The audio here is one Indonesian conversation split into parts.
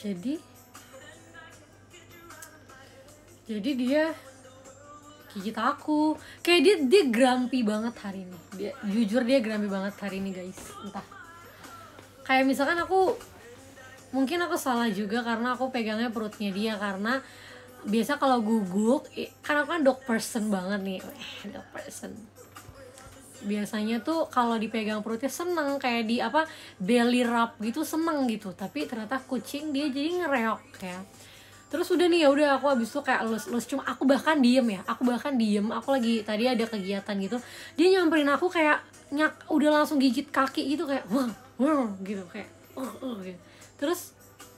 jadi dia gigit aku. Kayak dia grumpy banget hari ini. Jujur dia grumpy banget hari ini guys. Entah. Kayak misalkan mungkin aku salah juga karena aku pegangnya perutnya dia, karena biasa kalau guguk kan aku kan dog person banget nih. Dog person. Biasanya tuh kalau dipegang perutnya seneng, kayak di belly rub gitu seneng gitu. Tapi ternyata kucing dia jadi ngereok ya. Terus udah nih, ya udah aku abis itu kayak elus. Cuma aku bahkan diem. Aku lagi tadi ada kegiatan gitu, dia nyamperin aku kayak udah langsung gigit kaki gitu, kayak wah gitu, kayak gitu. Terus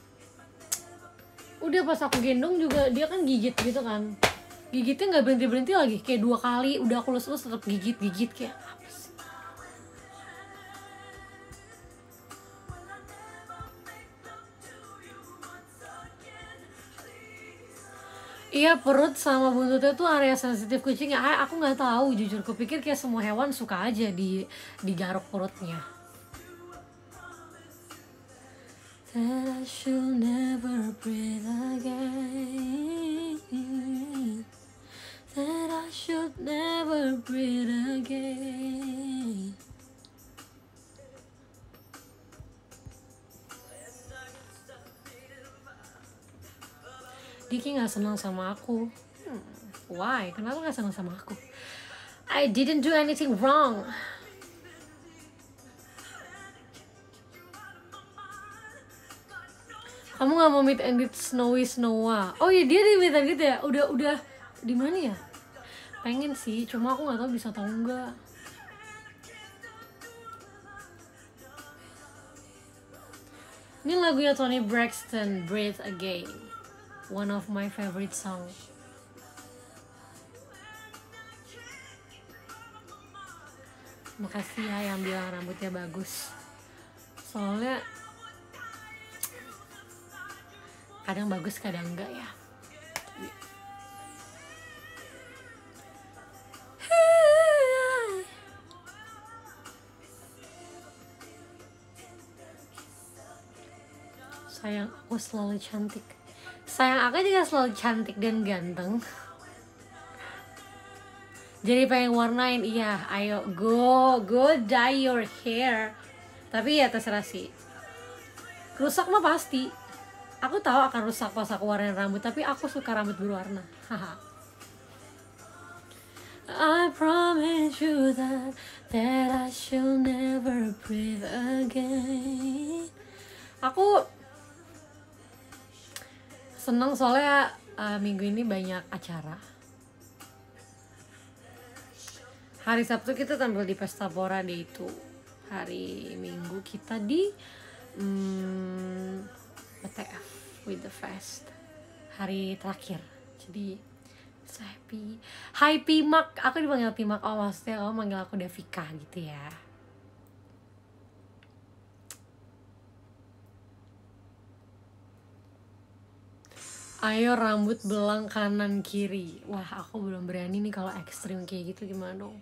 udah pas aku gendong juga dia kan gigit gitu kan, gigitnya nggak berhenti lagi, kayak 2 kali udah aku elus tetap gigit kayak apa sih? Iya, perut sama buntutnya tuh area sensitif kucing ya. Aku nggak tahu jujur, kupikir kayak semua hewan suka aja digaruk perutnya. That I should never breathe again. That I should never breathe again. Diki gak senang sama aku. Why? Kenapa gak senang sama aku? I didn't do anything wrong. Kamu gak mau meet and greet Snowy Snowa? Oh iya, dia di meet and greet ya? Udah di mana ya? Pengen sih, cuma aku gak tahu bisa atau enggak. Ini lagunya Toni Braxton, Breathe Again. One of my favorite song. Makasih ya yang bilang rambutnya bagus. Soalnya kadang bagus, kadang enggak ya. Sayang aku selalu cantik. Sayang aku juga selalu cantik dan ganteng. Jadi pengen warnain, iya, ayo go dye your hair. Tapi ya terserah sih. Rusak mah pasti. Aku tahu akan rusak pas aku warnain rambut, tapi aku suka rambut berwarna. Haha. I promise you that I shall never breathe again. Aku seneng soalnya minggu ini banyak acara. Hari Sabtu kita tampil di Pesta Pora Day itu. Hari Minggu kita di PTF with the Fest. Hari terakhir. Jadi so happy. Hai Pimak, aku dipanggil Pimak. Oh maksudnya kamu manggil aku Davika gitu ya. Ayo rambut belang kanan kiri. Wah, aku belum berani nih kalau ekstrim kayak gitu, gimana dong?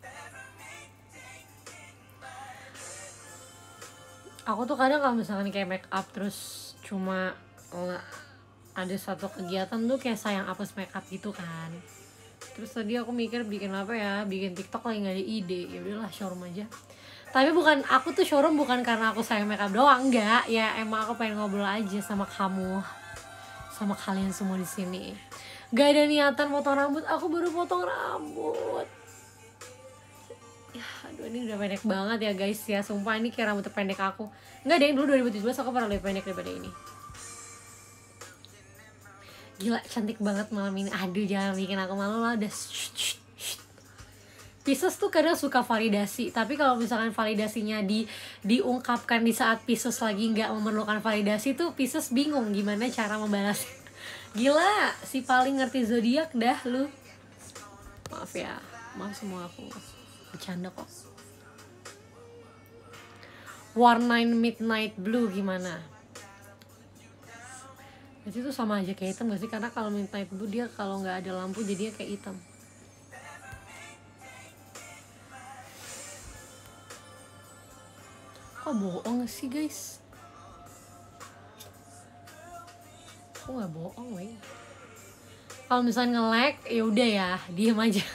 Aku tuh kadang kalau misalkan kayak make up terus cuma ada satu kegiatan tuh kayak sayang hapus make up gitu kan. Terus tadi aku mikir bikin apa ya, bikin TikTok lagi nggak ada ide. Ya udahlah, showroom aja. Tapi aku tuh showroom bukan karena aku sayang make up doang, enggak. Ya emang aku pengen ngobrol aja sama kamu, sama kalian semua di sini. Gak ada niatan potong rambut, aku baru potong rambut. Ya, aduh ini udah pendek banget ya guys ya. Sumpah ini kayak rambut terpendek aku. Enggak deh, dulu 2017 aku pernah lebih pendek daripada ini. Gila, cantik banget malam ini. Aduh, jangan bikin aku malu lah. Udah Pisces tuh kadang suka validasi, tapi kalau misalkan validasinya diungkapkan di saat Pisces lagi nggak memerlukan validasi tuh Pisces bingung gimana cara membalas. Gila, si paling ngerti zodiak dah lu. Maaf ya, maaf semua, aku bercanda kok. Warnain midnight blue gimana? Jadi itu sama aja kayak hitam gak sih? Karena kalau midnight blue dia kalau nggak ada lampu jadinya kayak hitam. Kok bohong sih guys? Aku nggak bohong, weh. Kalau misalnya nge-lag, ya udah ya, diem aja.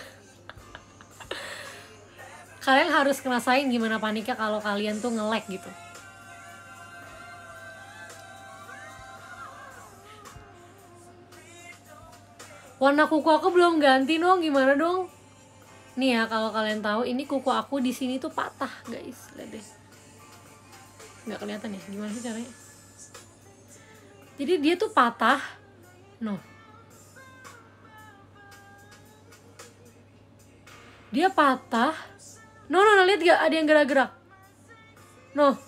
Kalian harus ngerasain gimana paniknya kalau kalian tuh nge-lag gitu. Warna kuku aku belum ganti dong, gimana dong? Nih ya, kalau kalian tahu, ini kuku aku di sini tuh patah, guys. Lihat deh. Nggak kelihatan ya, gimana sih caranya? Jadi dia tuh patah. No. Dia patah. No, lihat gak? Ada yang gerak-gerak. No.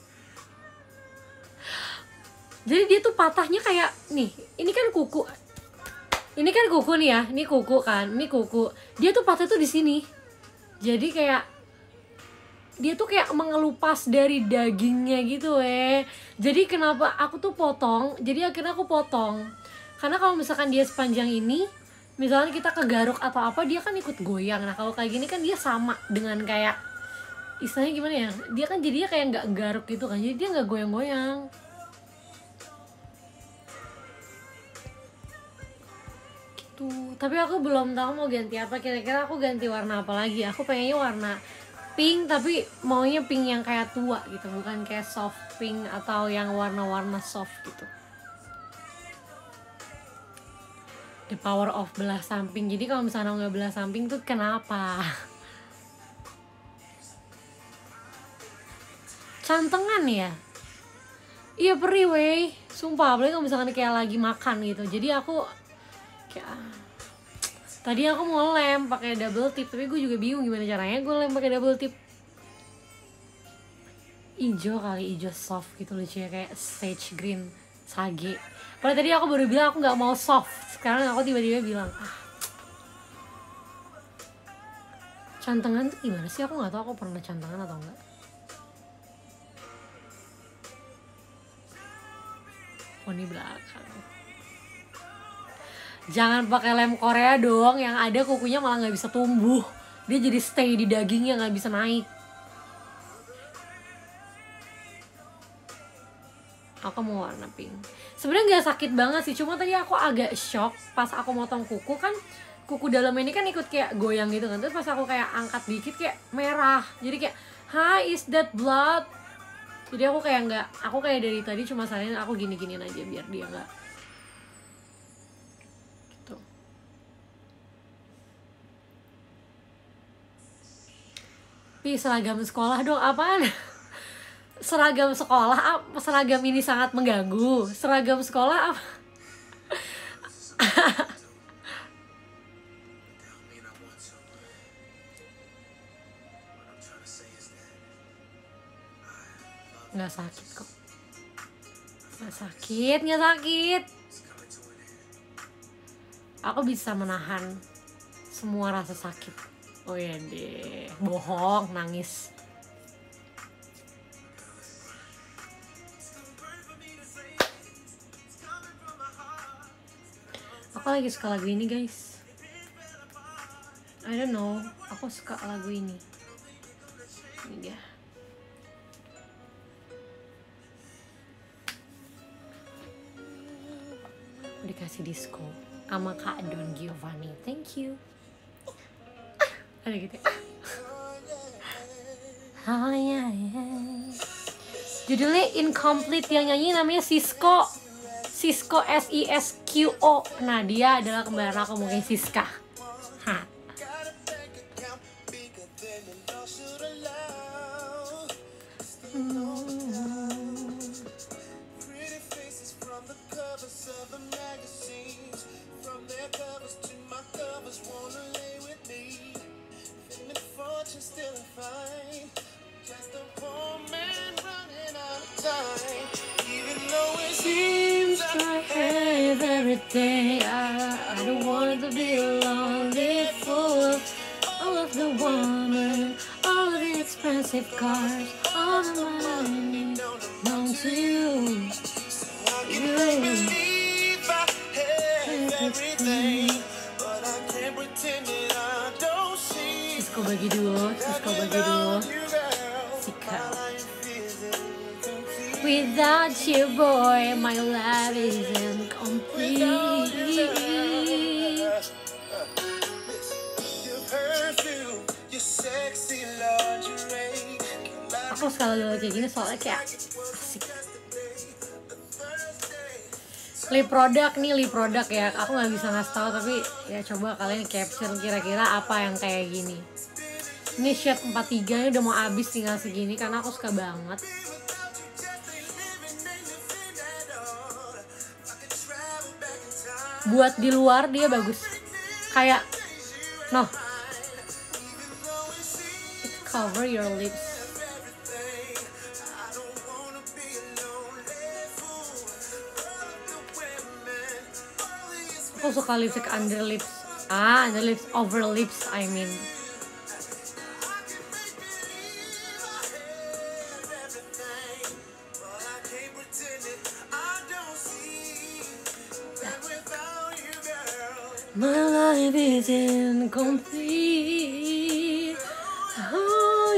Jadi dia tuh patahnya kayak, nih, ini kan kuku. Ini kan kuku nih ya, ini kuku kan, ini kuku. Dia tuh patah tuh di sini. Jadi kayak dia tuh kayak mengelupas dari dagingnya gitu Jadi kenapa aku tuh potong? Jadi akhirnya aku potong. Karena kalau misalkan dia sepanjang ini, misalnya kita kegaruk atau apa, dia kan ikut goyang. Nah kalau kayak gini kan dia sama dengan kayak, istilahnya gimana ya? Dia kan jadinya kayak nggak garuk gitu kan, jadi dia nggak goyang-goyang. Tapi aku belum tahu mau ganti apa. Kira-kira aku ganti warna apa lagi. Aku pengennya warna pink, tapi maunya pink yang kayak tua gitu, bukan kayak soft pink atau yang warna-warna soft gitu. The power of belah samping. Jadi kalau misalnya nggak belah samping tuh kenapa? Cantengan ya? Iya perih weh. Sumpah, apalagi kalau misalkan kayak lagi makan gitu. Jadi aku kayak, tadi aku mau lem pakai double tip, tapi gue juga bingung gimana caranya gue lem pakai double tip. Ijo kali, ijo soft gitu lucu ya, kayak sage green, sage. Padahal tadi aku baru bilang aku nggak mau soft, sekarang aku tiba-tiba bilang cantengan tuh gimana sih? Aku nggak tahu aku pernah cantengan atau enggak. Poni belakang. Jangan pakai lem Korea dong, yang ada kukunya malah nggak bisa tumbuh. Dia jadi stay di dagingnya, nggak bisa naik. Aku mau warna pink. Sebenarnya nggak sakit banget sih, cuma tadi aku agak shock pas aku motong kuku kan, kuku dalam ini kan ikut kayak goyang gitu kan. Terus pas aku kayak angkat dikit kayak merah. Jadi kayak, hi, is that blood? Jadi aku kayak dari tadi cuma saranin aku gini-giniin aja biar dia nggak. Pi, seragam sekolah dong, apaan? Seragam sekolah, seragam ini sangat mengganggu. Seragam sekolah apa? Nggak sakit kok. Nggak sakit. Aku bisa menahan semua rasa sakit. Oh ya deh, bohong, nangis. Aku lagi suka lagu ini guys. I don't know, aku suka lagu ini. Ini dia. Dikasih disco sama Kak Don Giovanni. Thank you. Ada gitu ya. Oh, yeah. Judulnya Incomplete, yang nyanyi namanya Sisko Sisqo. Nah dia adalah kembaran aku, mungkin Siska. I don't want to be alone, live full of all of the woman, all of the expensive cars, all the money known to you. You believe I have everything, but I can't pretend that I don't see. Sisko bagi dua. Sika. Without you, boy, my life isn't complete. Aku sekali lagi kayak gini soalnya kayak asik. Lip produk ya. Aku nggak bisa ngasih tahu tapi ya coba kalian capture kira-kira apa yang kayak gini. Ini shade 43 ini udah mau habis tinggal segini karena aku suka banget. Buat di luar dia bagus. Kayak no. It cover your lips. Aku suka lipstick under lips. Under lips, over lips I mean. My life is incomplete. Oh,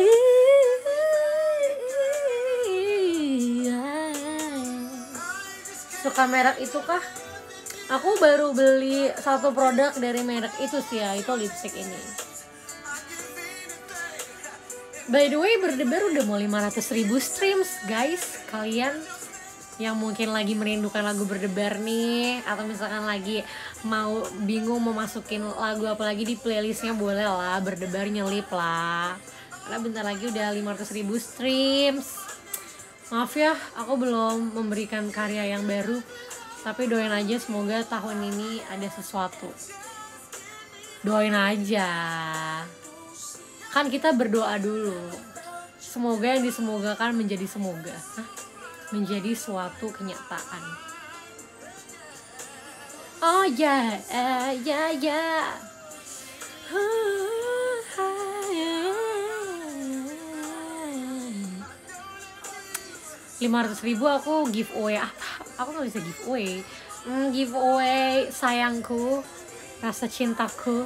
yeah. Suka merek itu kah? Aku baru beli satu produk dari merek itu sih ya, itu lipstick ini. By the way, Berdebar udah mau 500.000 streams guys. Kalian yang mungkin lagi merindukan lagu Berdebar nih, atau misalkan lagi mau bingung mau masukin lagu apa lagi di playlistnya, boleh lah Berdebar nyelip lah. Karena bentar lagi udah 500.000 streams. Maaf ya, aku belum memberikan karya yang baru. Tapi doain aja semoga tahun ini ada sesuatu. Doain aja. Kan kita berdoa dulu. Semoga yang disemogakan menjadi semoga. Menjadi suatu kenyataan. Oh ya, ya. 500.000 aku giveaway apa? Aku nggak bisa giveaway. Giveaway sayangku, rasa cintaku.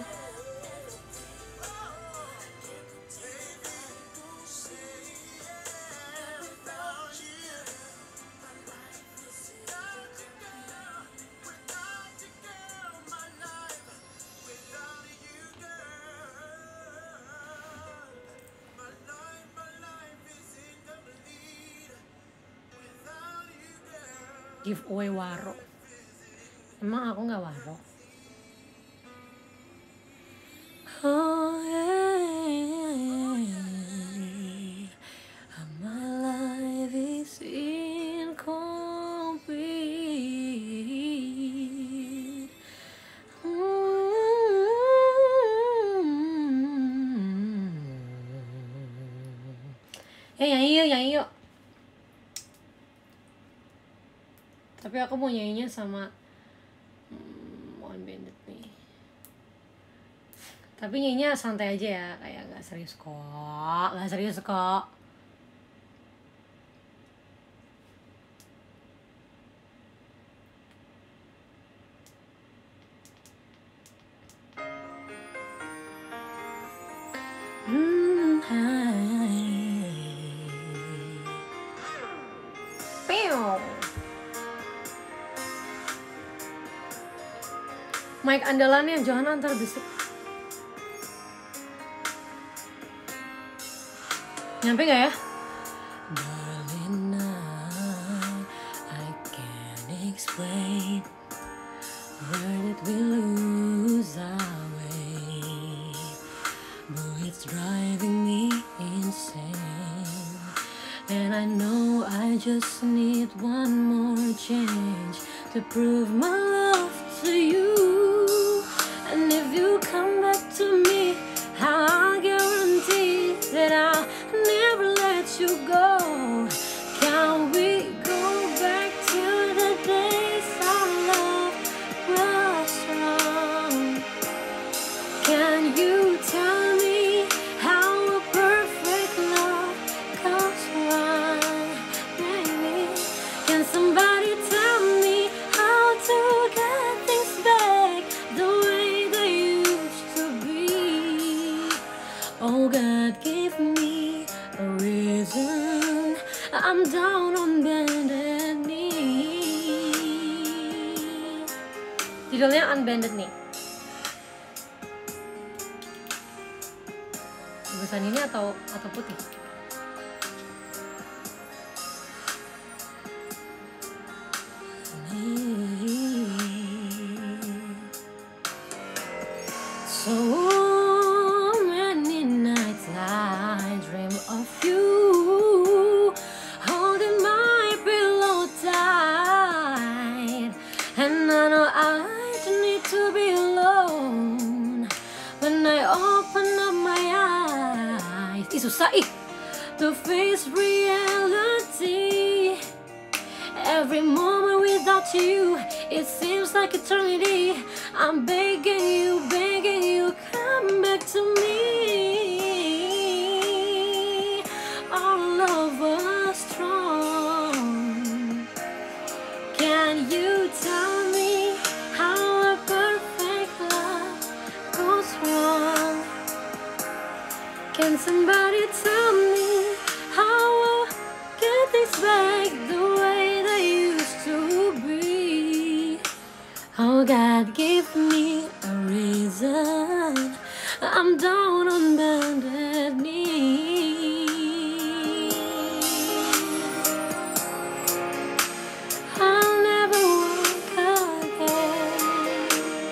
Giveaway waro. Emang aku nggak waro? Oh, yeah. My life is incomplete. Nyanyi yuk. Tapi aku mau nyanyinya sama Moon Bandit nih. Tapi nyanyinya santai aja ya, kayak gak serius kok. Mic andalannya jangan antar bisik. Nyampe gak ya? Berlina, I can't explain where did we lose our way, but it's driving me insane, and I know I just need one more change to prove my love to you. And if you come back to me, I'll guarantee that I'll never let you go. Can we go back to the days our love was strong? Can you tell me how a perfect love goes wrong? Maybe can somebody tell me how to get things back? Judulnya Unbanded nih. Bagusan ini atau putih? So many nights I dream of you, holding my pillow tight, and I know I need to be alone when I open up my eyes. Ih susah ih, to face reality. Every moment without you, it seems like eternity. I'm begging you, come back to me. Our love was strong. Can you tell me how a perfect love goes wrong? Can somebody tell me how I'll get things back the way they used to be? Oh God, give me a reason. I'm down on bended knee. I'll never walk again.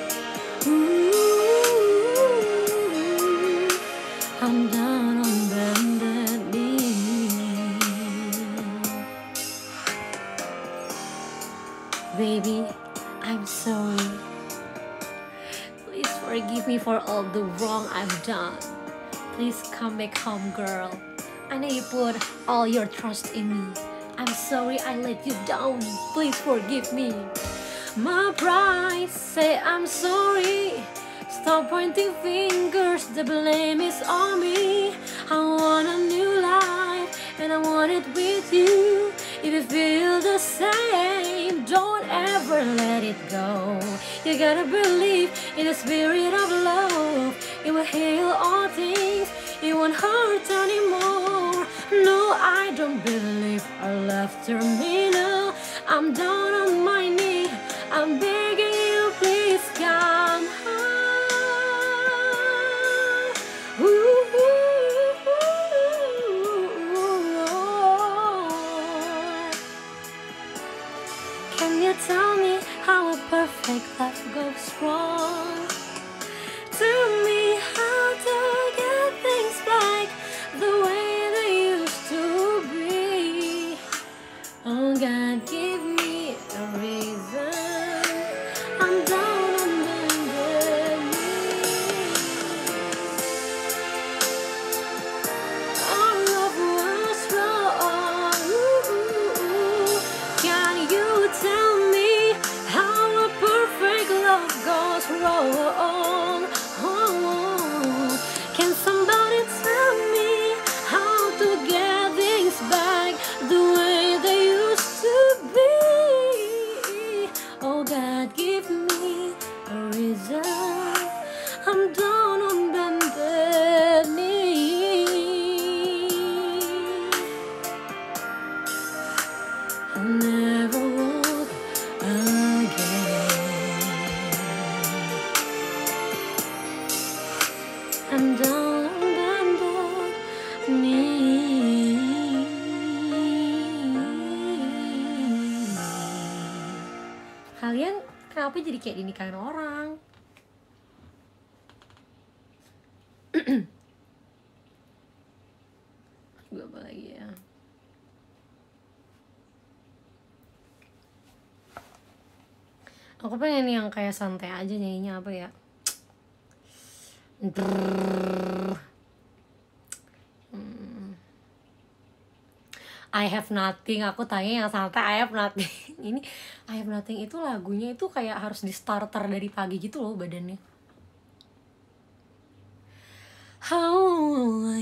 Ooh, I'm down on bended knee. Baby, I'm sorry. Please forgive me for all the wrong I've done. Please come back home, girl. I know you put all your trust in me. I'm sorry I let you down. Please forgive me. My pride say I'm sorry. Stop pointing fingers, the blame is on me. I want a new life and I want it with you. If you feel the same, don't ever let it go. You gotta believe in the spirit of love. It will heal all things, it won't hurt anymore. No, I don't believe our love terminal. I'm down on my knee, I'm begging you, please come home. Can you tell me how a perfect love goes wrong? Tell me how to get things back the way they used to be. Oh God, give me a reason. I'm down on bended knee. Our love was wrong. Can you tell me how a perfect love goes wrong? Can somebody tell me how to get things back the way they used to be? Oh God, give me a reason. I'm down on bended knee. I'll never walk again. I'm down on bended knee. Kalian kenapa jadi kayak dinikahin orang? Gue apa lagi ya? Aku pengen yang kayak santai aja nyanyinya, apa ya? I have nothing. Aku tanya yang santai, I have nothing. Ini I have nothing itu lagunya itu kayak harus di starter dari pagi gitu loh badannya. How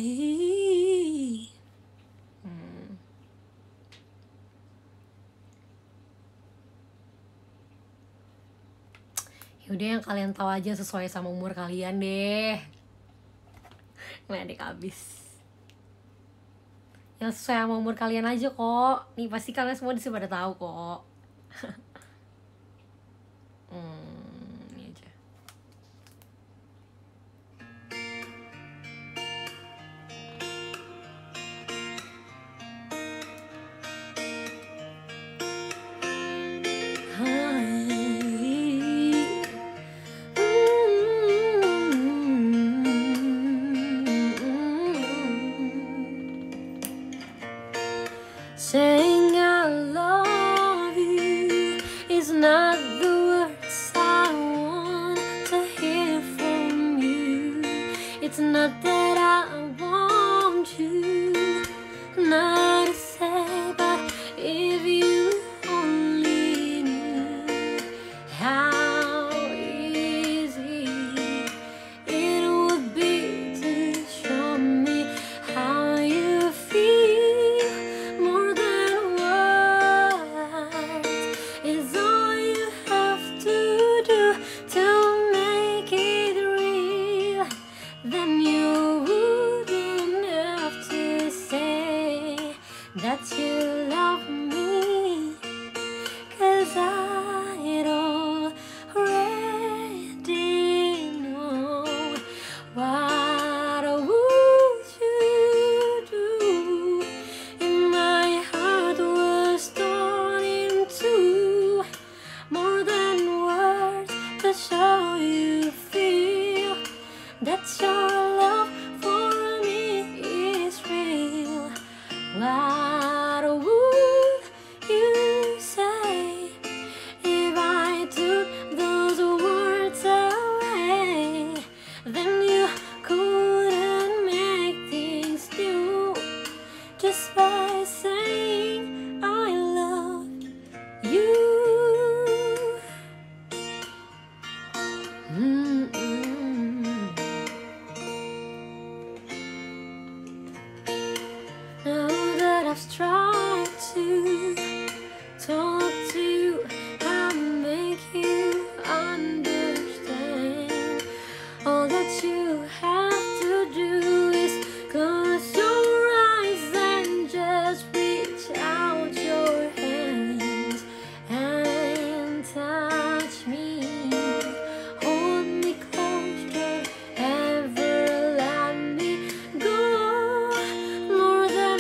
Yaudah yang kalian tahu aja sesuai sama umur kalian deh. Ngeledek abis. Yang sesuai sama umur kalian aja kok. Nih pasti kalian semua disini pada tahu kok. It's not that I want you not to say, but if you only knew how easy it would be to show me how you feel. More than words is all you have to do to make it real. Then you wouldn't have to say that you love me, 'cause I'd already know. What would you do if my heart was torn in two? More than words to show you feel that your love for me is real. What would you say if I took those words away? Then you couldn't make things new just by saying I love you. Now that I've tried to talk to you and make you understand, all that you have to do is close your eyes and just reach out your hands and touch me. Hold me close, don't ever let me go. More than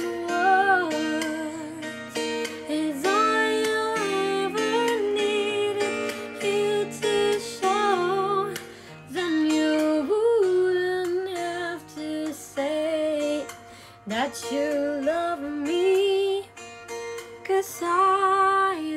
words is all you ever needed you to show. Then you wouldn't have to say that you love me, 'cause I'd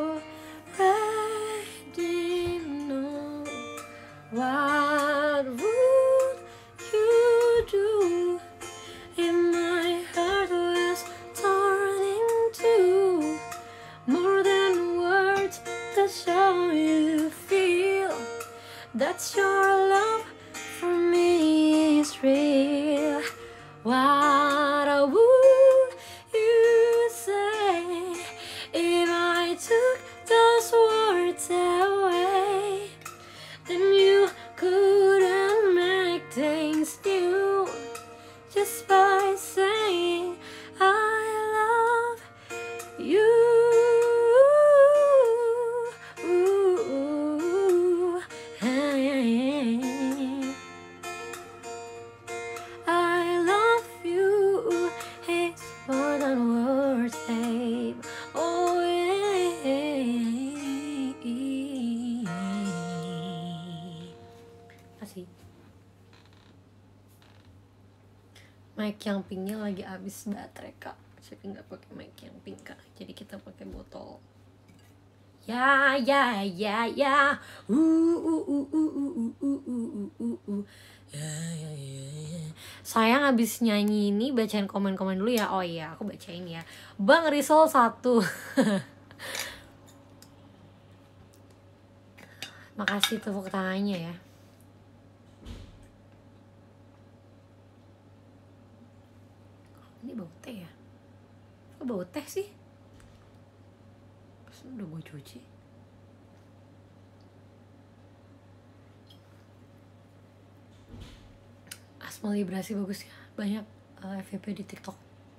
already know. What would you do if my heart was torn in two? More than words to show you feel that your love for me is real. What would you say if I took those words away? Then you couldn't make things new just by saying I love you. I love you. It's more than words, babe. Oh, Kasih. Mic yang pinknya lagi habis baterai, Kak. Jadi nggak pakai mic yang pink, Kak. Jadi kita pakai botol. Ya. Ya. Sayang abis nyanyi ini bacain komen-komen dulu ya. Oh iya, aku bacain ya. Bang Rizal 1. Makasih tepuk tangannya ya. Ini bau teh ya? Kok bau teh sih? Pas udah gue cuci. Asma vibrasi bagus ya. Banyak FYP di TikTok.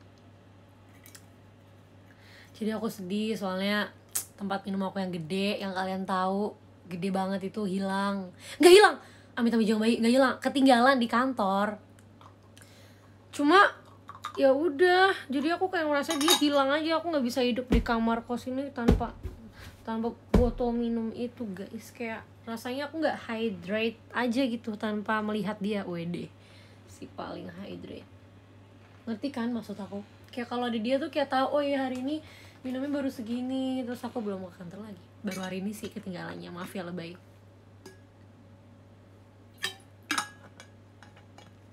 Jadi aku sedih soalnya tempat minum aku yang gede, yang kalian tahu gede banget itu hilang. Nggak hilang, amit-amit jangan bayi, nggak hilang, ketinggalan di kantor. Cuma ya udah, jadi aku kayak ngerasa dia hilang aja. Aku nggak bisa hidup di kamar kos ini tanpa botol minum itu, guys. Kayak rasanya aku nggak hydrate aja gitu tanpa melihat dia. WD si paling hydrate, ngerti kan maksud aku? Kayak kalau di dia tuh kayak tahu, oh ya hari ini minumnya baru segini, terus aku belum mau ke kantor lagi. Baru hari ini sih ketinggalannya, maaf ya lebay.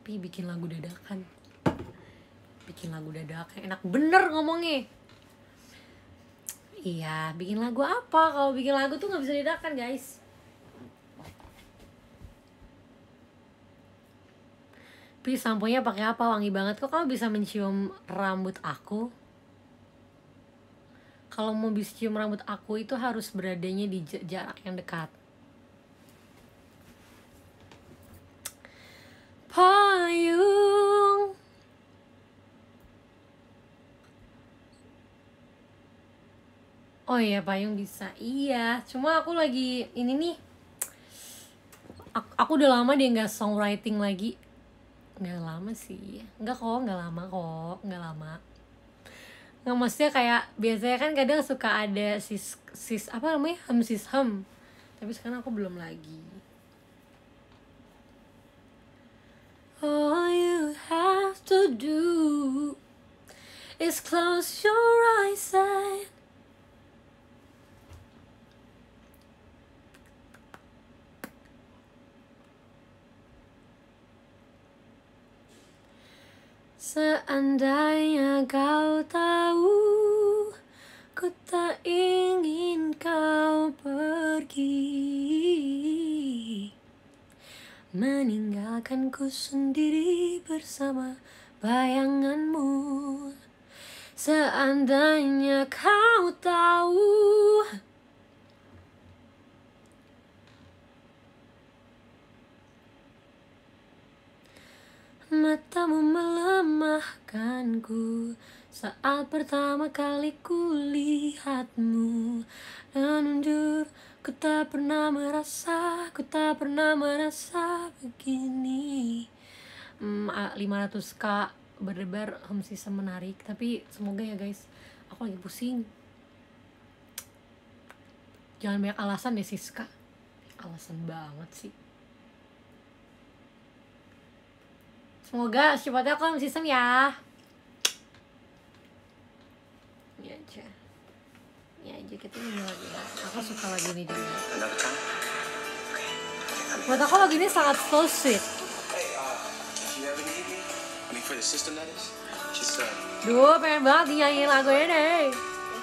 Tapi bikin lagu dadakan. Bikin lagu dadakan enak bener ngomongnya. Iya, bikin lagu apa? Kalau bikin lagu tuh nggak bisa dadakan, guys. Please, samponya pakai apa? Wangi banget. Kok kamu bisa mencium rambut aku? Kalau mau bisa cium rambut aku itu harus beradanya di jarak yang dekat. Payung. Oh iya, payung bisa. Iya, cuma aku lagi ini nih. Aku udah lama dia nggak songwriting lagi. Nggak lama sih. Nggak lama kok. Nggak lama. Nggak, maksudnya kayak biasanya kan kadang suka ada sis apa namanya, sis tapi sekarang aku belum lagi. All you have to do is close your eyes and seandainya kau tahu, ku tak ingin kau pergi, meninggalkanku sendiri bersama bayanganmu. Seandainya kau tahu, matamu melemahkanku saat pertama kali kulihatmu, dan undur, ku tak pernah merasa begini. 500k berdebar, sisa menarik, tapi semoga ya guys. Aku lagi pusing. Jangan banyak alasan deh Siska, alasan banget sih. Semoga secepatnya aku sistem ya. Ini aja. Ini aja, kita nyanyi lagi ya. Aku suka lagu ini juga. Buat aku lagu ini sangat so sweet. Duh, pengen banget dinyanyiin lagu ini.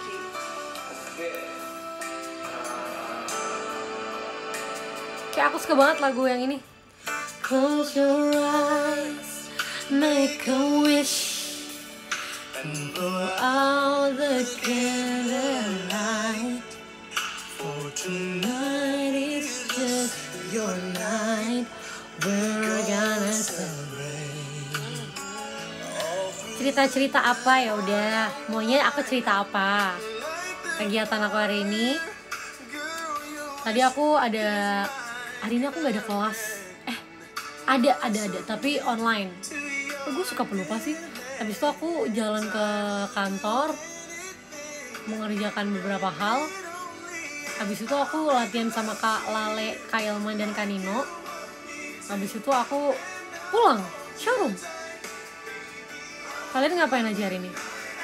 Kayak aku suka banget lagu yang ini. Close your eyes, make a wish, and blow out the candlelight. For tonight is just your night, we're gonna celebrate. Cerita-cerita apa ya udah? Maunya aku cerita apa? Kegiatan aku hari ini. Tadi aku ada, hari ini aku nggak ada kelas. Ada, tapi online. Gue suka pelupa sih. Habis itu aku jalan ke kantor, mengerjakan beberapa hal. Habis itu aku latihan sama Kak Lale, Kak Ilman, dan Kak Nino. Habis itu aku pulang, showroom. Kalian ngapain aja hari ini?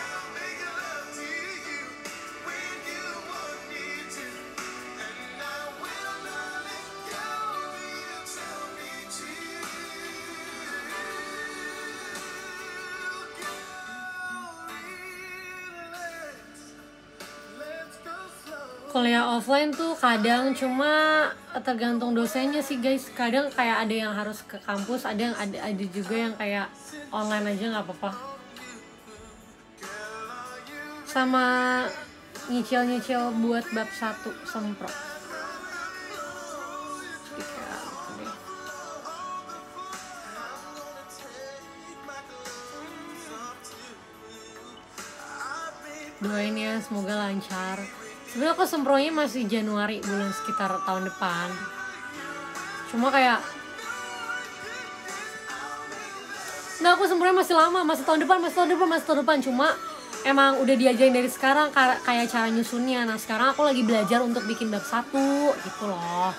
Kuliah offline tuh kadang cuma tergantung dosennya sih guys. Kadang kayak ada yang harus ke kampus, ada juga yang kayak online aja nggak apa-apa. Sama nyicil buat bab 1 semprot. Doain ya, semoga lancar. Sebenarnya aku sempronya masih Januari, bulan sekitar tahun depan. Cuma kayak nggak, aku sempronya masih lama, masih tahun depan. Cuma emang udah diajarin dari sekarang kayak cara nyusunnya. Nah sekarang aku lagi belajar untuk bikin bab 1 gitu loh.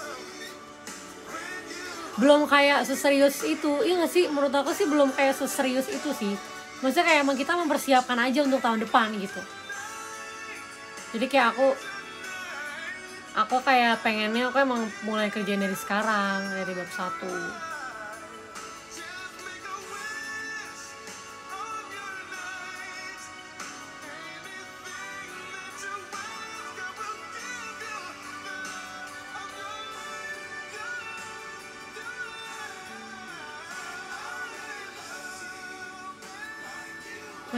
Belum kayak seserius itu, iya nggak sih? Menurut aku sih belum kayak seserius itu sih. Maksudnya kayak emang kita mempersiapkan aja untuk tahun depan gitu. Jadi kayak aku kayak pengennya aku emang mulai kerjain dari sekarang, dari bab 1.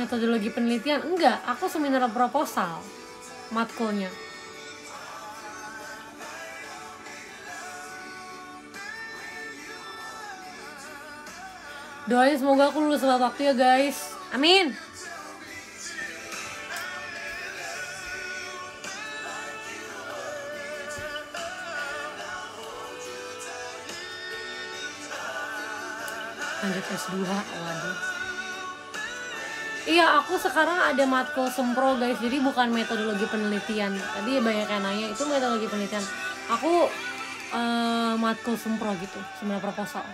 metodologi penelitian enggak, aku seminar proposal matkulnya. Doain semoga aku lulus tepat waktu ya guys, amin. Lanjut S2, waduh. Iya, aku sekarang ada matkul sempro guys, jadi bukan metodologi penelitian. Tadi banyak yang nanya, itu metodologi penelitian. Aku matkul sempro gitu, seminar proposal.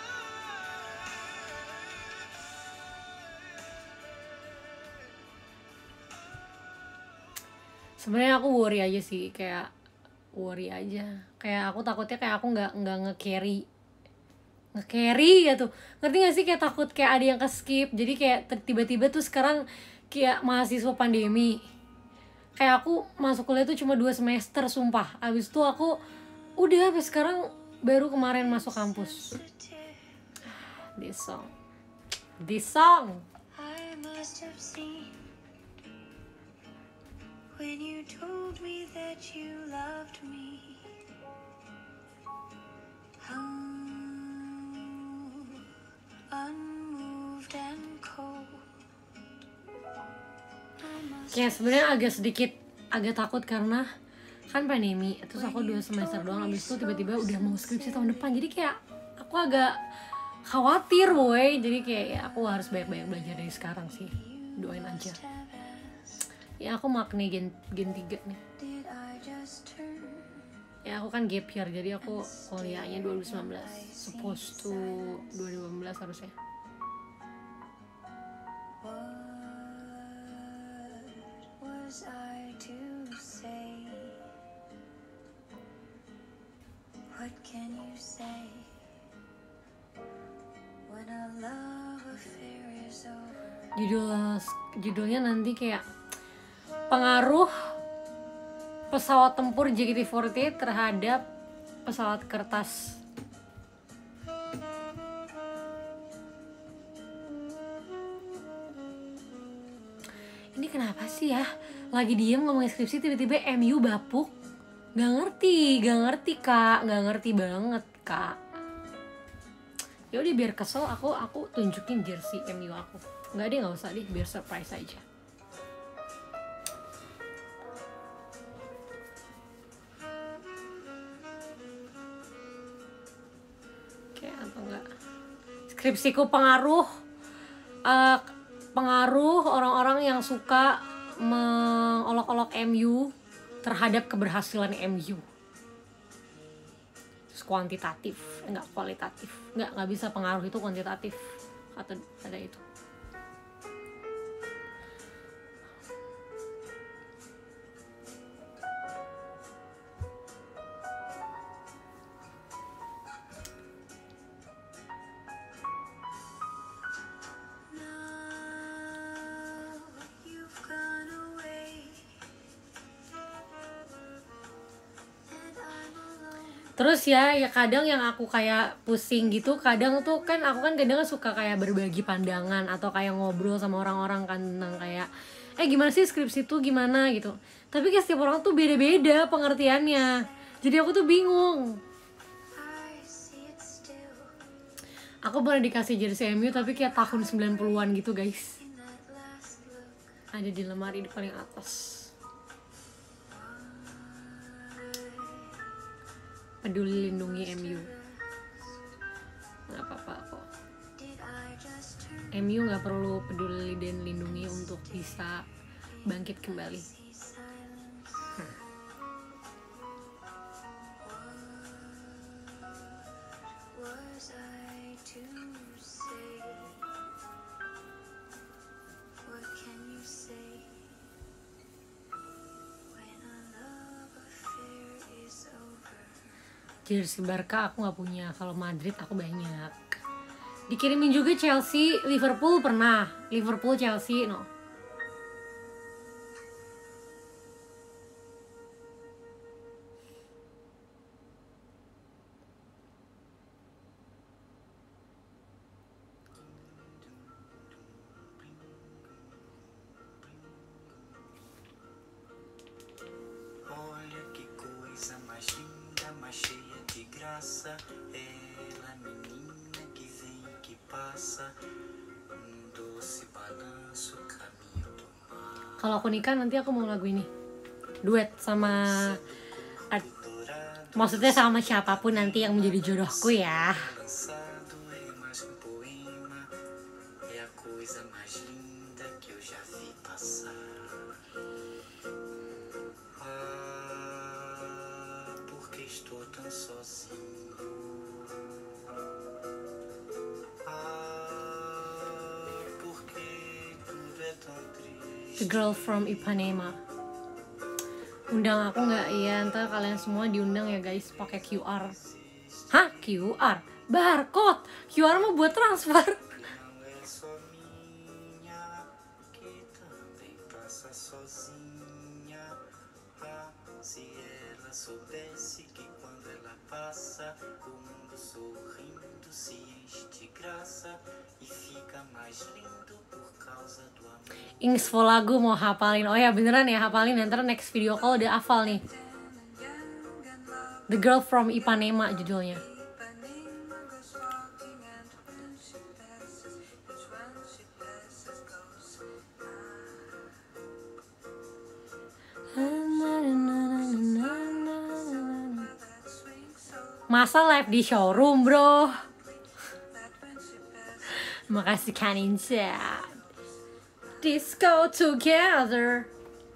Sebenarnya aku worry aja sih, kayak worry aja. Kayak aku takutnya kayak aku nggak nge-carry ya tuh, ngerti gak sih, kayak takut kayak ada yang ke skip, jadi kayak tiba-tiba tuh sekarang kayak mahasiswa pandemi, kayak aku masuk kuliah tuh cuma 2 semester sumpah, abis itu aku udah sampai sekarang baru kemarin masuk kampus. This song I must have seen when you told me that you loved me. Unmoved and cold. Kayak sebenarnya agak takut karena kan pandemi, terus aku 2 semester doang, abis itu tiba-tiba udah mau skripsi tahun depan, jadi kayak aku agak khawatir boy, jadi kayak ya aku harus banyak-banyak belajar dari sekarang sih, doain aja ya. Aku makne gen 3 nih ya, aku kan gap year, jadi aku kuliahnya 2019, supposed to 2018 harusnya. Judulnya nanti kayak pengaruh pesawat tempur JKT48 terhadap pesawat kertas. Ini kenapa sih ya? Lagi diem ngomongin skripsi tiba-tiba MU bapuk. Gak ngerti kak, gak ngerti banget kak. Ya udah biar kesel aku tunjukin jersey MU aku. Nggak deh, nggak usah deh, biar surprise aja. Kayak atau enggak? Skripsiku pengaruh orang-orang yang suka mengolok-olok MU terhadap keberhasilan MU. Terus kuantitatif, enggak kualitatif. Enggak bisa pengaruh itu kuantitatif. Atau ada itu. Terus ya kadang yang aku kayak pusing gitu, kadang tuh kan aku kan kadang suka kayak berbagi pandangan atau kayak ngobrol sama orang-orang kan tentang kayak gimana sih skripsi tuh gimana gitu. Tapi kayak setiap orang tuh beda-beda pengertiannya. Jadi aku tuh bingung. Aku pernah dikasih jersey MU tapi kayak tahun 90-an gitu guys. Ada di lemari di paling atas. Peduli lindungi MU. Nggak apa-apa kok. MU nggak perlu peduli dan lindungi untuk bisa bangkit kembali. Jersey Barca aku nggak punya, kalau Madrid aku banyak. Dikirimin juga Chelsea, Liverpool pernah, Liverpool Chelsea no. Kalau aku nikah nanti aku mau lagu ini duet sama maksudnya sama siapapun nanti yang menjadi jodohku ya. The Girl from Ipanema. Undang aku nggak? Iya, ntar kalian semua diundang ya guys, pakai QR. Hah? QR? Barcode? QR mah buat transfer. Inspo lagu mau hafalin. Oh ya beneran ya, hafalin. Ntar next video call udah hafal nih. The Girl from Ipanema judulnya. Masa live di showroom bro. Makasih Kaninja. Disco together.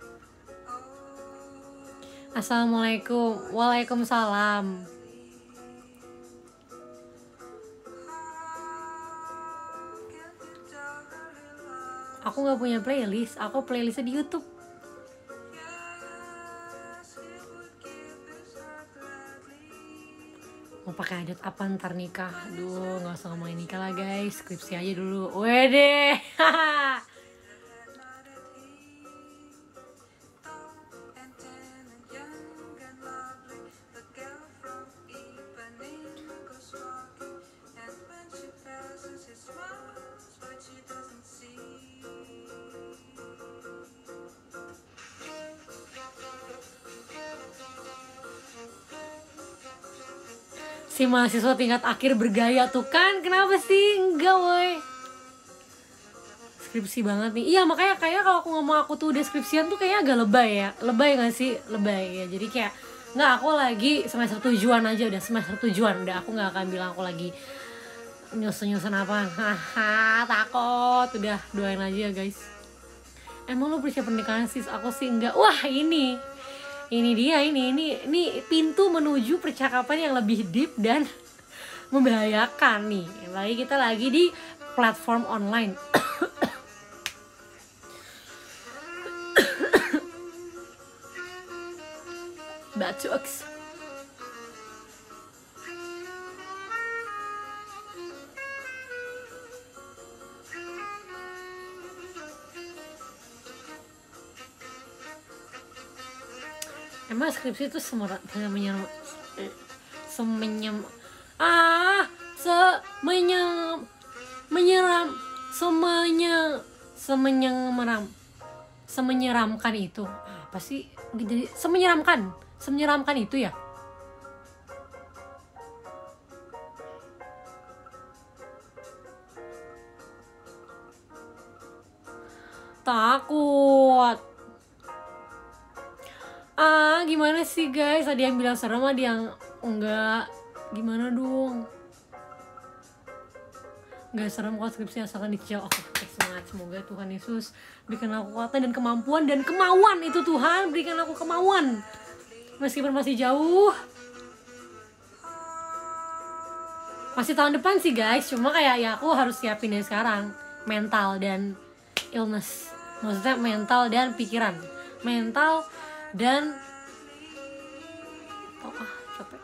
Assalamualaikum. Waalaikumsalam. Aku gak punya playlist. Aku playlistnya di YouTube. Mau pakai adat apa ntar nikah? Aduh, gak usah ngomongin nikah lah guys. Skripsi aja dulu. Wede. Si mahasiswa tingkat akhir bergaya tuh kan, kenapa sih? Enggak woy, skripsi banget nih. Iya makanya kayak kalau aku ngomong aku tuh udah skripsian tuh kayaknya agak lebay ya. Lebay gak sih? Lebay ya. Jadi kayak nggak, aku lagi semester tujuan aja, udah semester tujuan. Udah aku nggak akan bilang aku lagi nyusun apa. Haha, takut. Udah doain aja ya guys. Emang lu persiapan pernikahan sis? Aku sih enggak. Wah ini dia, ini pintu menuju percakapan yang lebih deep dan membahayakan nih. Kita lagi di platform online. Batuk. Emang skripsi itu semenyeramkan itu apa sih? Jadi semenyeramkan itu ya. Takut. Gimana sih guys? Ada yang bilang serem, ada yang enggak. Gimana dong? Gak serem kok skripsi asalkan dicel. Oke, semangat. Semoga Tuhan Yesus berikan aku kekuatan dan kemampuan dan kemauan. Itu Tuhan berikan aku kemauan meskipun masih jauh. Masih tahun depan sih guys. Cuma kayak ya aku harus siapin dari sekarang. Mental dan illness. Maksudnya mental dan pikiran. Mental dan capek.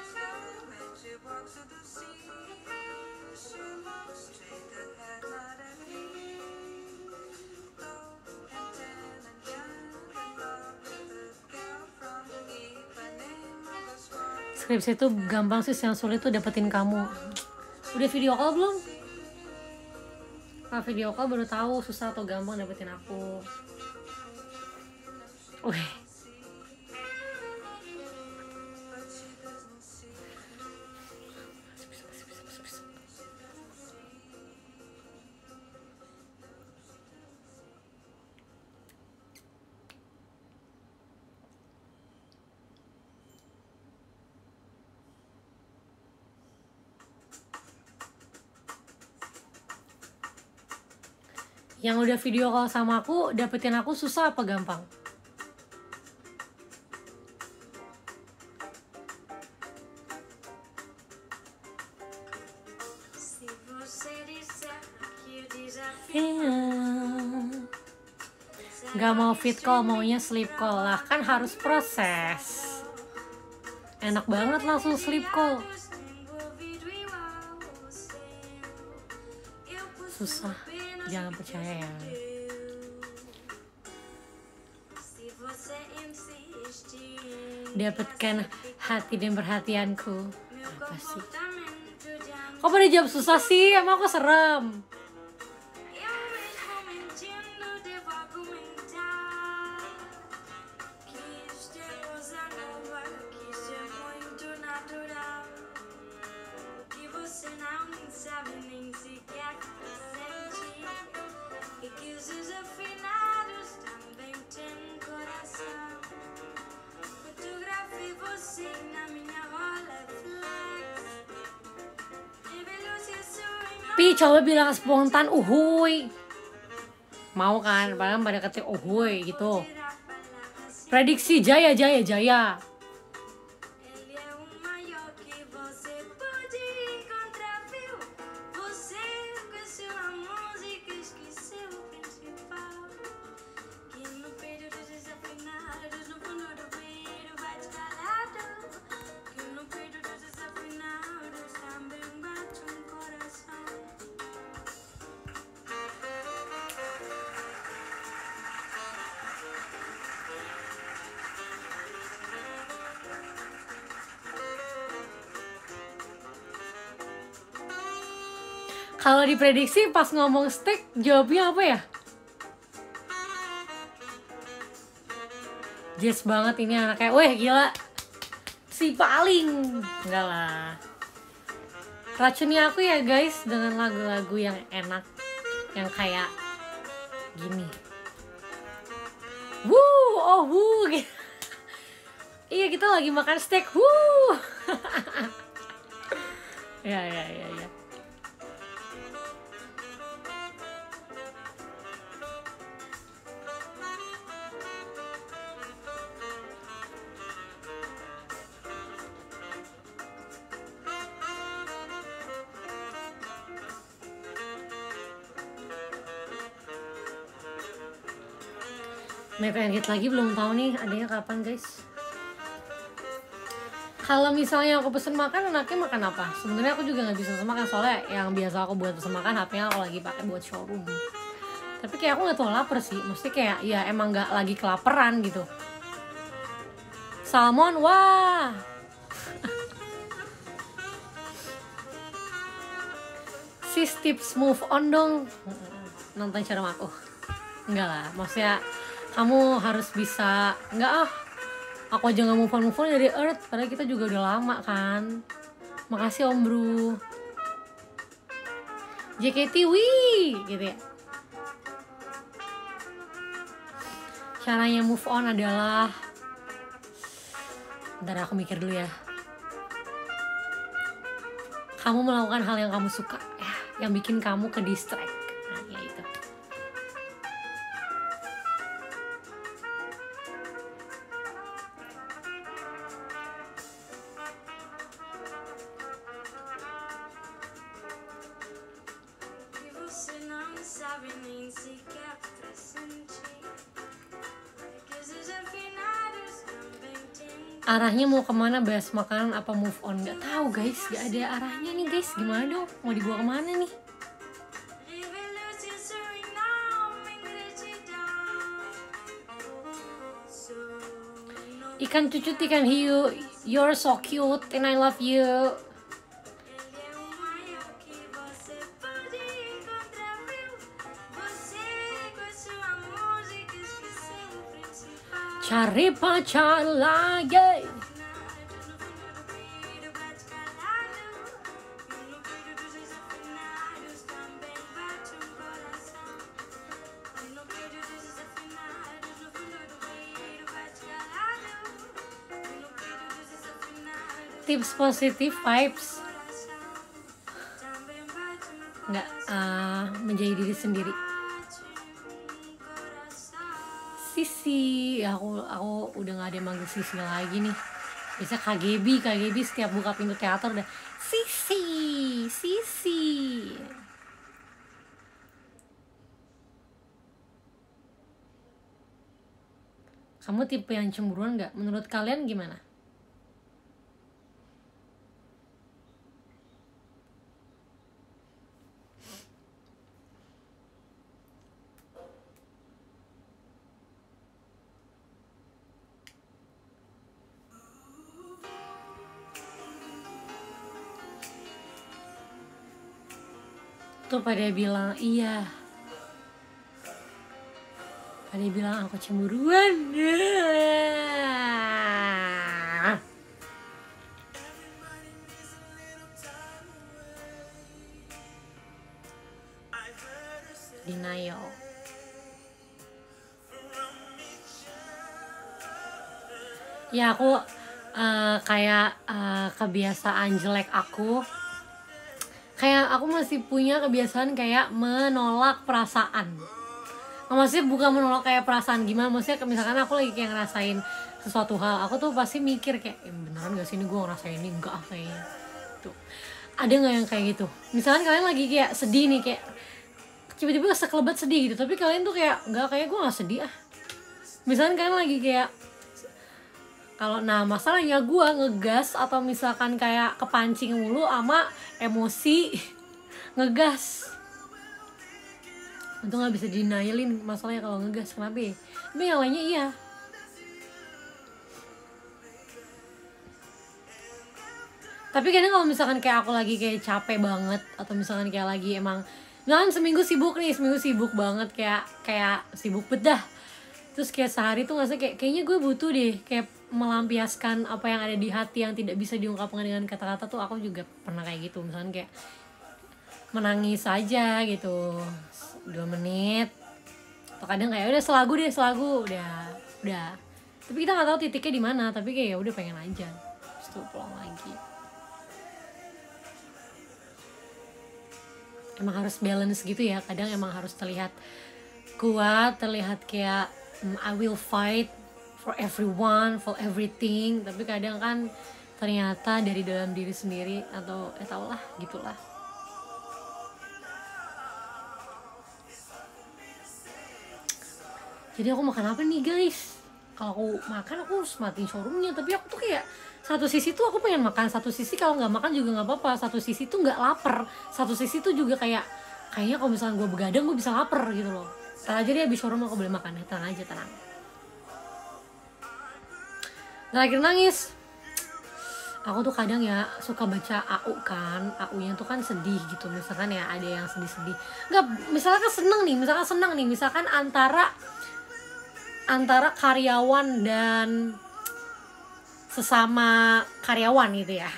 Skripsi itu gampang sih, yang sulit tuh dapetin kamu. Udah video call belum? Nah, video call baru tahu susah atau gampang dapetin aku. Wih. Yang udah video call sama aku, dapetin aku susah apa gampang? Gak mau fit call, maunya sleep call lah, kan harus proses. Enak banget langsung sleep call. Susah, jangan percaya ya. Dapatkan hati dan perhatianku. Apa sih? Kok pada jawab susah sih? Emang aku serem? Pi, coba bilang spontan uhuy. Mau kan? Padahal pada ketik uhuy gitu. Prediksi Jaya, Jaya, Jaya. Kalau diprediksi pas ngomong steak, jawabnya apa ya? Jazz banget ini anaknya. Weh gila, si paling. Enggak lah. Racuni aku ya guys dengan lagu-lagu yang enak, yang kayak gini. Wuh, oh wuh. Iya, kita lagi makan steak. Wuh. Ya. Meet and Greet lagi belum tahu nih adanya kapan guys. Kalau misalnya aku pesen makan, enaknya makan apa? Sebenarnya aku juga nggak bisa pesen makan soalnya yang biasa aku buat pesen makan HP-nya aku lagi pakai buat showroom. Tapi kayak aku nggak terlalu lapar sih, mesti kayak ya emang nggak lagi kelaparan gitu. Salmon, wah. Sis tips move on dong. Nonton cara aku. Enggak lah, maksudnya kamu harus bisa. Enggak aku aja gak move on dari Earth, padahal kita juga udah lama kan. Makasih Om Bro. JKT wih gitu ya. Caranya move on adalah, bentar aku mikir dulu ya. Kamu melakukan hal yang kamu suka ya, yang bikin kamu ke distract. Nah, ya itu. Arahnya mau kemana, bahas makanan apa move on? Gak tahu guys, gak ada arahnya nih guys. Gimana dong, mau dibawa kemana nih? Ikan cucut, ikan hiu, you're so cute and I love you. Cari pacar lagi. Tips positif vibes. Nggak, menjadi diri sendiri. Sisi. Ya aku udah nggak ada yang manggil Sisi lagi nih. Biasa KGB setiap buka pintu teater udah Sisi. Kamu tipe yang cemburuan nggak? Menurut kalian gimana? Tuh pada bilang iya. Pada bilang aku cemburuan. Denial. Ya aku kayak kebiasaan jelek aku. Kayak aku masih punya kebiasaan kayak menolak perasaan. Maksudnya bukan menolak kayak perasaan gimana, maksudnya misalkan aku lagi kayak ngerasain sesuatu hal, aku tuh pasti mikir kayak beneran gak sih ini gue ngerasain ini, enggak kayaknya tuh. Ada nggak yang kayak gitu? Misalkan kalian lagi kayak sedih nih, kayak tiba-tiba sekelebat sedih gitu, tapi kalian tuh kayak enggak, kayak gue gak sedih ah. Misalkan kalian lagi kayak masalahnya gue ngegas atau misalkan kayak kepancing mulu sama emosi ngegas, itu nggak bisa denialin masalahnya kalau ngegas. Kenapa ya? Tapi yang lainnya iya. Tapi kadang kalau misalkan kayak aku lagi kayak capek banget, atau misalkan kayak lagi misalkan seminggu sibuk banget, kayak sibuk bedah, terus kayak sehari tuh ngerasa kayaknya gue butuh deh kayak melampiaskan apa yang ada di hati yang tidak bisa diungkapkan dengan kata-kata tuh. Aku juga pernah kayak gitu, misalkan kayak menangis aja gitu 2 menit, atau kadang kayak udah selagu udah, tapi kita nggak tahu titiknya di mana, tapi kayak ya udah pengen aja terus tuh pulang lagi. Emang harus balance gitu ya, kadang emang harus terlihat kuat, terlihat kayak I will fight for everyone, for everything, tapi kadang kan ternyata dari dalam diri sendiri, atau tau lah gitulah. Jadi aku makan apa nih guys? Kalau aku makan aku harus matiin showroomnya, tapi aku tuh kayak satu sisi tuh aku pengen makan, satu sisi kalau nggak makan juga nggak apa-apa, satu sisi tuh nggak lapar, satu sisi tuh juga kayaknya kalau misalnya gue begadang gue bisa lapar gitu loh. Ntar aja deh abis showroom aku boleh makan ya, tenang aja, tenang. Terakhir nangis, aku tuh kadang ya suka baca AU kan, AU-nya tuh kan sedih gitu, misalkan ya ada yang sedih-sedih, nggak, misalkan seneng nih, misalkan antara karyawan dan sesama karyawan gitu ya,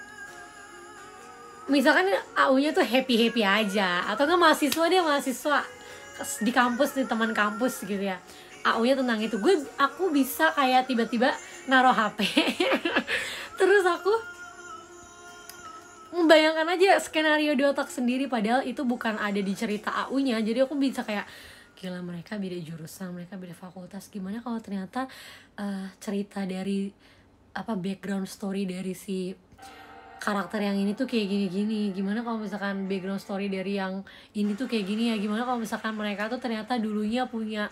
misalkan AU-nya tuh happy aja, atau nggak mahasiswa di kampus nih, teman kampus gitu ya, AU-nya tentang itu, aku bisa kayak tiba-tiba naruh HP terus aku membayangkan aja skenario di otak sendiri, padahal itu bukan ada di cerita AU-nya. Jadi aku bisa kayak gila, mereka beda jurusan, mereka beda fakultas, gimana kalau ternyata cerita dari background story dari si karakter yang ini tuh kayak gini, gimana kalau misalkan background story dari yang ini tuh kayak gini ya, gimana kalau misalkan mereka tuh ternyata dulunya punya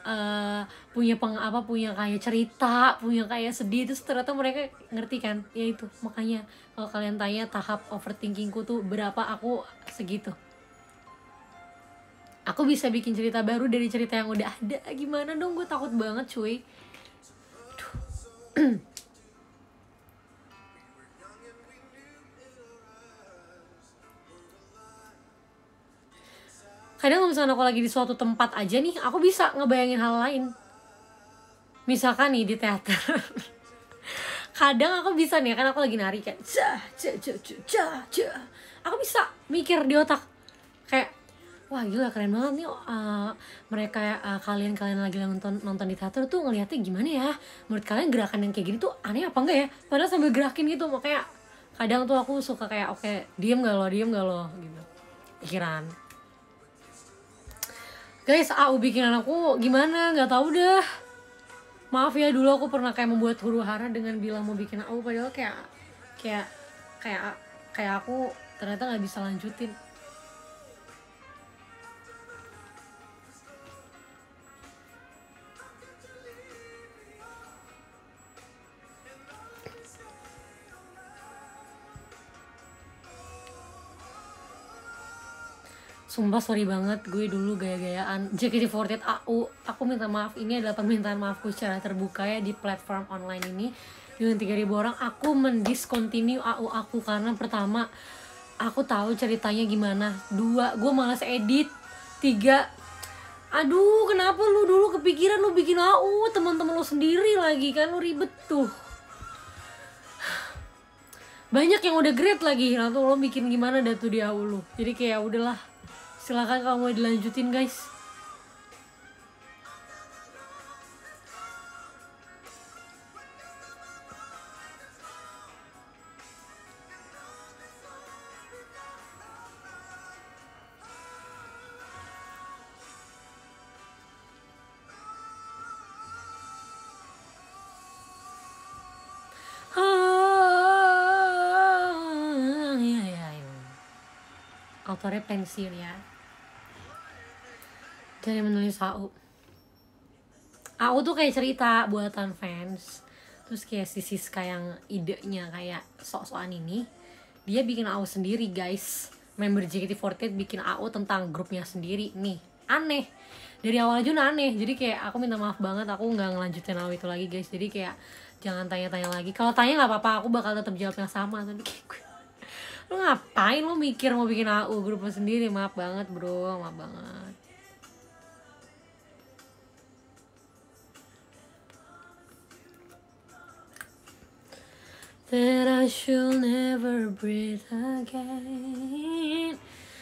kayak cerita, punya kayak sedih, terus ternyata mereka ngerti kan. Ya itu makanya kalau kalian tanya tahap overthinkingku tuh berapa, aku segitu. Aku bisa bikin cerita baru dari cerita yang udah ada, gimana dong, gue takut banget cuy. Kadang kalau misalkan aku lagi di suatu tempat aja nih, aku bisa ngebayangin hal lain. Misalkan nih di teater kadang aku bisa nih, kan aku lagi nari kan, aku bisa mikir di otak kayak wah gila keren banget nih, mereka kalian lagi nonton di teater tuh ngeliatnya gimana ya, menurut kalian gerakan yang kayak gini tuh aneh apa enggak ya, padahal sambil gerakin gitu. Makanya kadang tuh aku suka kayak oke, diem gak lo gitu pikiran. Guys, AU bikinan aku gimana nggak tahu dah. Maaf ya, dulu aku pernah kayak membuat huru hara dengan bilang mau bikin AU, padahal kayak kayak kayak kayak aku ternyata nggak bisa lanjutin. Sumpah sorry banget, gue dulu gaya-gayaan JKT48 AU. Aku minta maaf, ini adalah permintaan maafku secara terbuka ya di platform online ini. Dengan 3.000 orang, aku mendiscontinue AU aku karena pertama, aku tahu ceritanya gimana. 2, gue malas edit. 3, aduh kenapa lu dulu kepikiran lu bikin AU, teman-teman lu sendiri lagi kan, lu ribet tuh. Banyak yang udah great lagi, lalu lo bikin gimana dah tuh di AU lu. Jadi kayak udahlah, silakan kalau mau dilanjutin guys. Autornya pensiun ya. Dari menulis AU. AU tuh kayak cerita buatan fans. Terus kayak si Siska yang idenya kayak sok-sokan ini, dia bikin AU sendiri guys. Member JKT48 bikin AU tentang grupnya sendiri. Nih, aneh. Dari awal aja udah aneh. Jadi kayak aku minta maaf banget, aku gak ngelanjutin AU itu lagi guys. Jadi kayak jangan tanya-tanya lagi. Kalau tanya gak apa-apa, aku bakal tetap jawab yang sama. Tapi kayak gue, lu ngapain lu mikir mau bikin AU grupnya sendiri? Maaf banget bro, maaf banget. That I should never breathe again.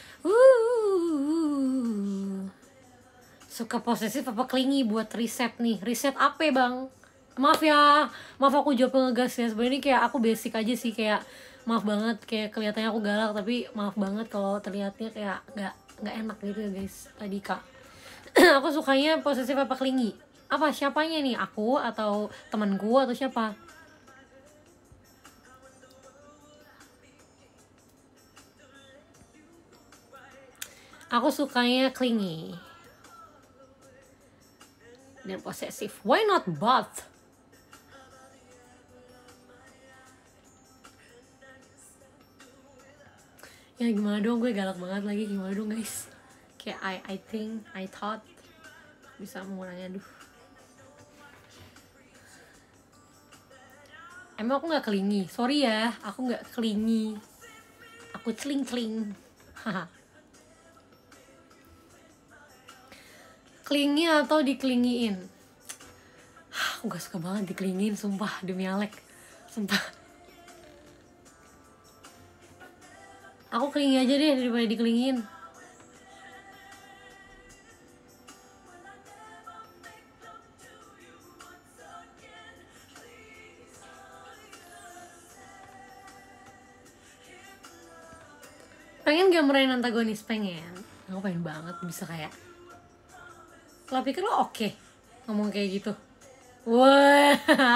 Suka posesif apa clingy buat riset nih? Riset apa bang? Maaf ya, maaf aku jawab ngegas ya. Sebenarnya kayak aku basic aja sih, kayak maaf banget kayak kelihatannya aku galak, tapi maaf banget kalau terlihatnya kayak nggak enak gitu ya guys. Tadi kak, aku sukanya posesif apa clingy? Apa siapanya nih? Aku atau temanku atau siapa? Aku sukanya clingy dan posesif. Why not both? Ya gimana dong, gue galak banget lagi, gimana dong guys? Kayak I thought bisa mengurangi. Aduh, emang aku nggak clingy? Sorry ya, aku nggak clingy. Aku celing. Haha. Clingy atau diklingiin? Aku gak suka banget diklingiin, sumpah, demi Alek, sumpah. Aku clingy aja deh daripada diklingiin. Pengen gak meraih antagonis? Pengen. Aku pengen banget bisa kayak, lo pikir lo oke ngomong kayak gitu? Wah,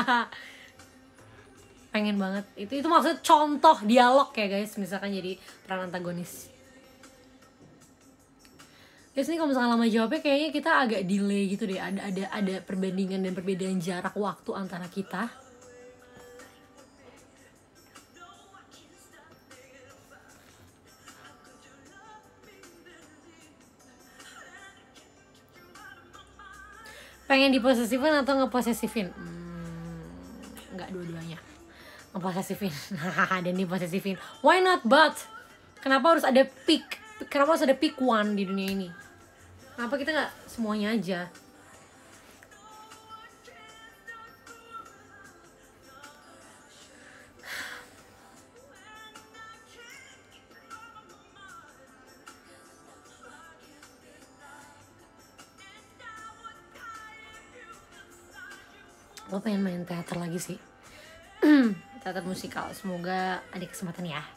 pengen banget. Itu maksud contoh dialog ya guys, misalkan jadi peran antagonis. Guys, ini kalau misalkan lama jawabnya kayaknya kita agak delay gitu deh. Ada perbandingan dan perbedaan jarak waktu antara kita. Pengen diposesifin atau ngeposesifin? Enggak, dua-duanya. Ngeposesifin dan diposesifin. Why not both? Kenapa harus ada pick? Kenapa harus ada pick one di dunia ini? Kenapa kita nggak semuanya aja? Gue pengen main teater lagi sih. Teater musikal. Semoga ada kesempatan ya.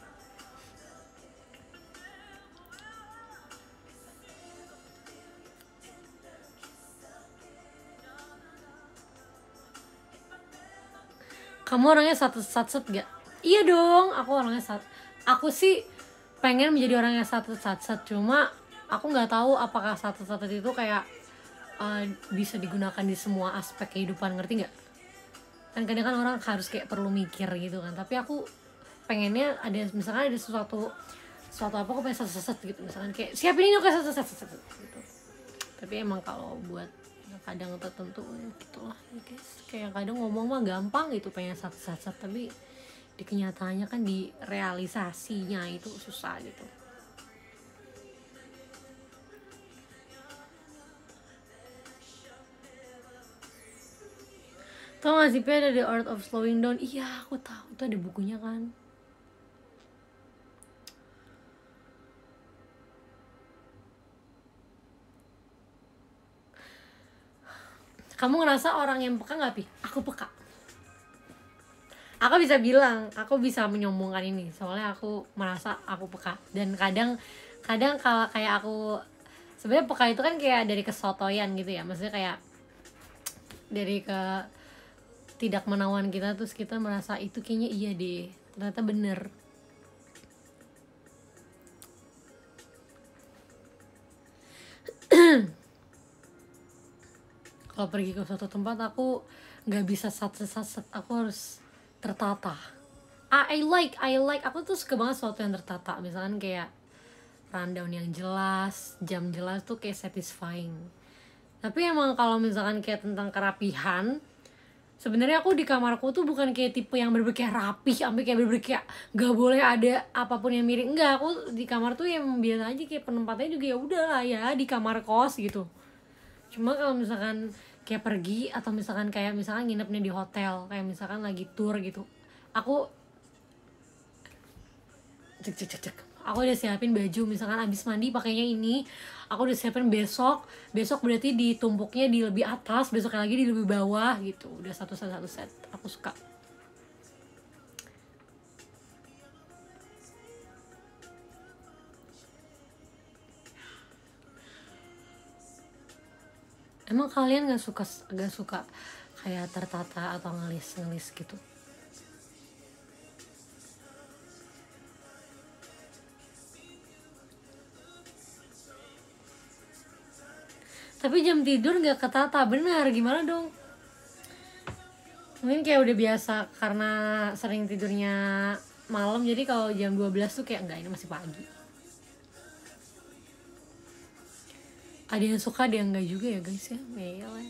Kamu orangnya satset gak? Iya dong, aku orangnya aku sih pengen menjadi orang yang satset, cuma aku nggak tahu apakah satset itu kayak bisa digunakan di semua aspek kehidupan, ngerti nggak? Kan kadang kan orang harus kayak perlu mikir gitu kan, tapi aku pengennya ada, misalkan ada sesuatu apa aku pengen satset gitu, misalkan kayak siapin ini oke satset gitu. Tapi emang kalau buat kadang tertentu gitulah ya guys, kayak kadang ngomong mah gampang gitu pengen satset, tapi di kenyataannya kan di realisasinya itu susah gitu. Tau gak sih ada The Art of Slowing Down? Iya aku tahu, tuh ada bukunya kan. Kamu ngerasa orang yang peka gak, Pi? Aku peka. Aku bisa bilang, aku bisa menyombongkan ini, soalnya aku merasa aku peka. Dan kadang kalau kayak aku, sebenarnya peka itu kan kayak dari kesotoyan gitu ya, maksudnya kayak dari ke tidak menawan kita, terus kita merasa itu kayaknya iya deh, ternyata bener. Kalau pergi ke suatu tempat aku nggak bisa satset, aku harus tertata. I like aku tuh suka banget sesuatu yang tertata, misalkan kayak rundown yang jelas, jam jelas tuh kayak satisfying. Tapi emang kalau misalkan kayak tentang kerapihan, sebenarnya aku di kamarku tuh bukan kayak tipe yang bener-bener kayak rapih sampai kayak bener-bener kayak gak boleh ada apapun yang miring. Enggak, aku di kamar tuh yang biasa aja, kayak penempatnya juga ya udah lah ya di kamar kos gitu. Cuma kalau misalkan kayak pergi atau misalkan kayak misalkan nginepnya di hotel, kayak misalkan lagi tour gitu, aku cek aku udah siapin baju, misalkan abis mandi pakainya ini, aku udah siapin besok berarti ditumpuknya di lebih atas, besoknya lagi di lebih bawah gitu, udah satu set. Aku suka. Emang kalian gak suka kayak tertata atau ngelis gitu? Tapi jam tidur gak ketata, benar, gimana dong? Mungkin kayak udah biasa karena sering tidurnya malam, jadi kalau jam 12 tuh kayak enggak, ini masih pagi. Ada yang suka, ada yang enggak juga ya guys ya, meyalah.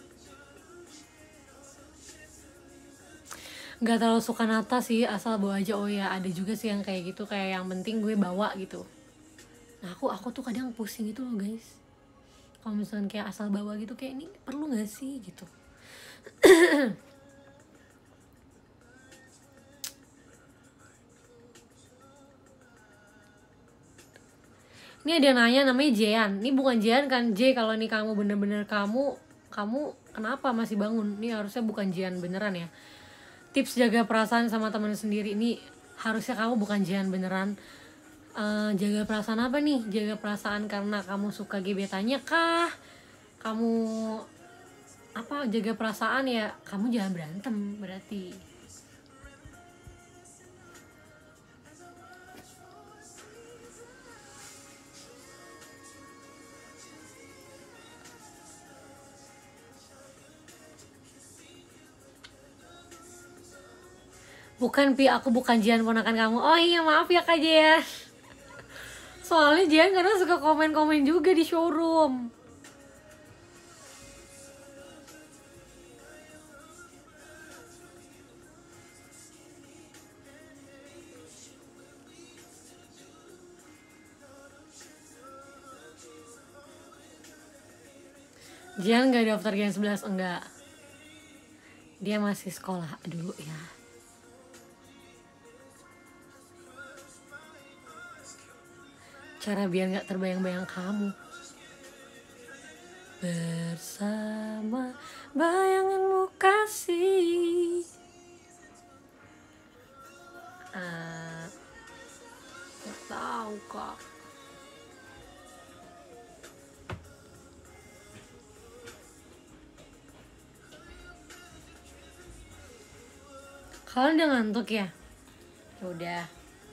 Nggak terlalu suka nata sih, asal bawa aja. Oh ya, ada juga sih yang kayak gitu, kayak yang penting gue bawa gitu. Nah aku tuh kadang pusing itu loh guys, kalau misalnya kayak asal bawa gitu, kayak ini perlu nggak sih gitu. Ini ada yang nanya, namanya Jean. Ini bukan Jean kan, J kalau nih kamu bener-bener kamu kenapa masih bangun? Ini harusnya bukan Jean beneran ya. Tips jaga perasaan sama teman sendiri, ini harusnya kamu bukan Jean beneran. Jaga perasaan apa nih? Jaga perasaan karena kamu suka gebetannya kah? Kamu apa, jaga perasaan ya kamu jangan berantem berarti. Bukan Pi, aku bukan Jian ponakan kamu. Oh iya maaf ya Kak Jian. Soalnya Jian kadang suka komen-komen juga di showroom. Jian gak daftar Gen 11, enggak. Dia masih sekolah dulu ya. Cara biar gak terbayang-bayang kamu. Bersama bayanganmu kasih. Gak tahu kak. Kalian udah ngantuk ya? Ya udah.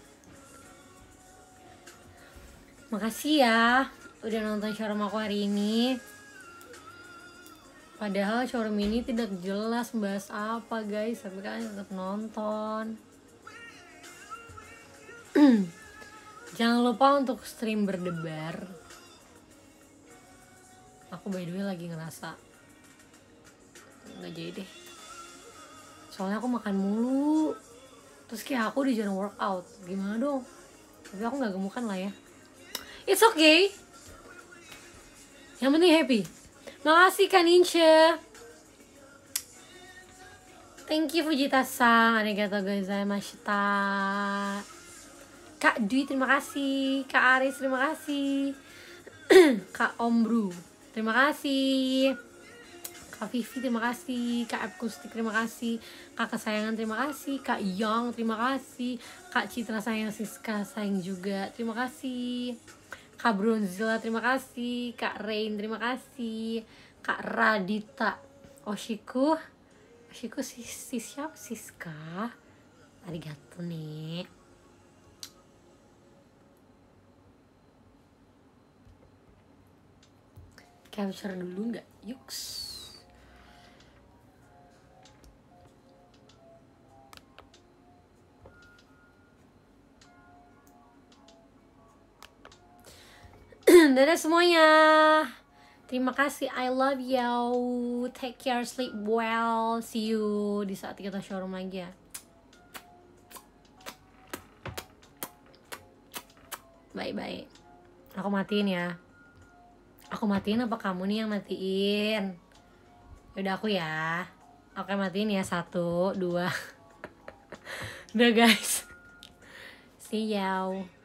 Makasih ya udah nonton showroom aku hari ini. Padahal showroom ini tidak jelas membahas apa guys, tapi kalian tetap nonton. Jangan lupa untuk stream berdebar. Aku by the way lagi ngerasa nggak jadi deh. Soalnya aku makan mulu. Terus kayak aku udah jarang workout. Gimana dong? Tapi aku nggak gemukan lah ya. It's okay. Yang penting happy. Makasih Kaninche. Thank you Fujita-san. Arigatou gozaimashita. Kak Dwi terima kasih. Kak Aris terima kasih. Kak Ombru terima kasih. Kak Vivi terima kasih. Kak Akustik terima kasih. Kak Kesayangan terima kasih. Kak Yang terima kasih. Kak Citra sayang, Siska sayang juga terima kasih. Kak Bronzilla terima kasih. Kak Rain terima kasih. Kak Radita Oshiku siapa? Siska. Arigato nih. Capture dulu nggak? Yuks. Dadah semuanya. Terima kasih. I love you. Take care, sleep well. See you di saat kita showroom lagi ya. Bye-bye. Aku matiin ya. Aku matiin apa kamu nih yang matiin? Yaudah aku ya. Oke matiin ya. 1, 2. Udah guys. See you.